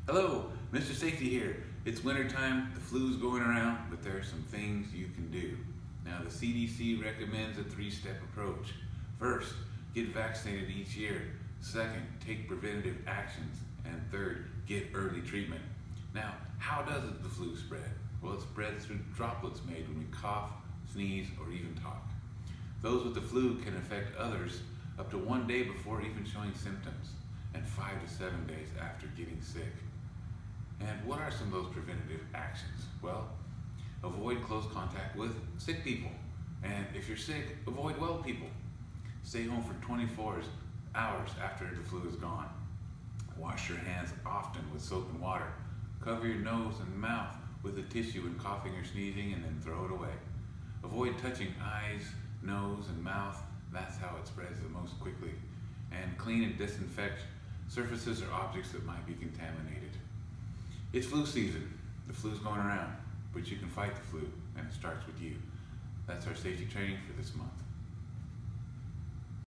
Hello, Mr. Safety here. It's wintertime, the flu's going around, but there are some things you can do. Now, the CDC recommends a three-step approach. First, get vaccinated each year. Second, take preventative actions. And third, get early treatment. Now, how does the flu spread? Well, it spreads through droplets made when we cough, sneeze, or even talk. Those with the flu can affect others up to 1 day before even showing symptoms, and 5 to 7 days after getting sick. And what are some of those preventative actions? Well, avoid close contact with sick people. And if you're sick, avoid well people. Stay home for 24 hours after the flu is gone. Wash your hands often with soap and water. Cover your nose and mouth with a tissue when coughing or sneezing, and then throw it away. Avoid touching eyes, nose, and mouth. That's how it spreads the most quickly. And clean and disinfect surfaces or objects that might be contaminated. It's flu season. The flu's going around, but you can fight the flu, and it starts with you. That's our safety training for this month.